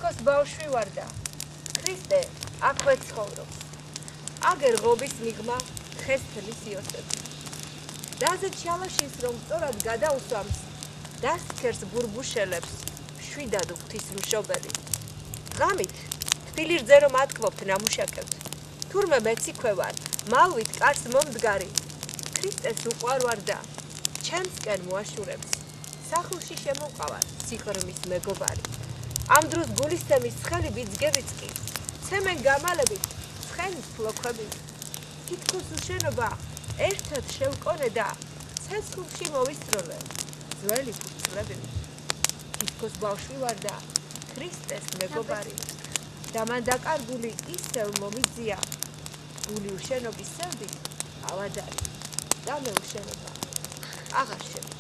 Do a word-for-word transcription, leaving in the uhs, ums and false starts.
თითქოს ბავშვი ვარ და ქრისტე აქვე ცხოვრობს. აგერ ღობის მიღმა დღეს თლის იოსები. დაზეთ შალაშის რომ სწორად გადაუსვამს დასქერს ბურბუშელებს შვიდად ღვთისმშობელი. ღამით თბილი რძე რომ ატკბობთ ნამუშაკებთ. თურმე მეციქვე ვარ მალვით კარს მომდგარი. ქრისტეს უყვარვარ და ჩემსკენ მოაშურებს. სახლში შემოყავარ სიღრმის მეგობარი. ამ დროს გულისცემის ცხელი ბიძგებიც კი ცემენ გამალებით ცხენის ფლოქვები. თითქოს უშენობა ერთად შევკონე და ცეცხლში მოვისწროლე ძველი ფურცლები. თითქოს ბავშვი ვარ და ქრისტეს მეგობარი. და მან დაკარგული ისევ მომიძია გული უშენობის სევდით ავადარი და მე უშენობა აღარ შემ